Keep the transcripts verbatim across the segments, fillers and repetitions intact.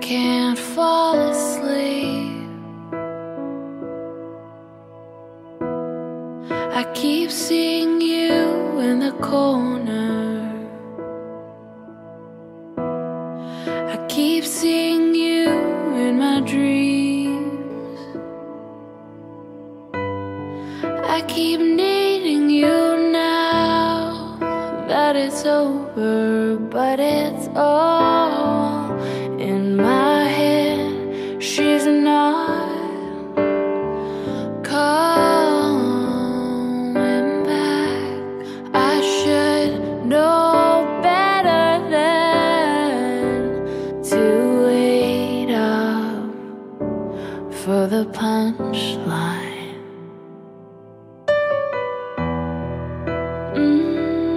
can't fall asleep. I keep seeing you in the corner. I keep seeing you in my dreams. I keep needing you now that it's over, but it's all in my head. She's not coming back. I should know better than to wait up for the punchline. Mm.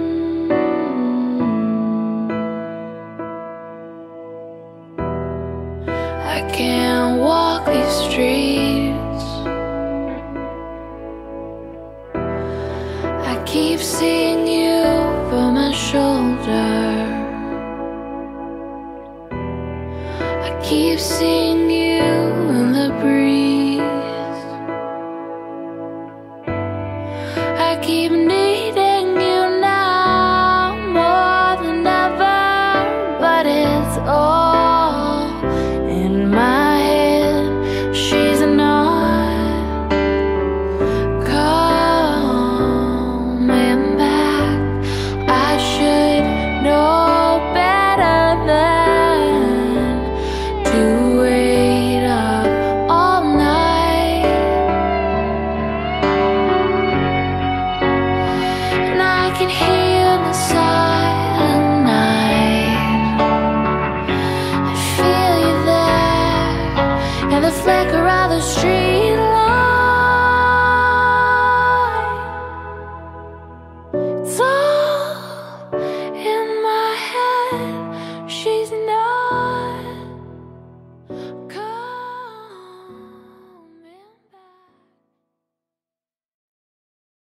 I can't walk these streets. I keep seeing you over my shoulder. I keep seeing you in the breeze. I keep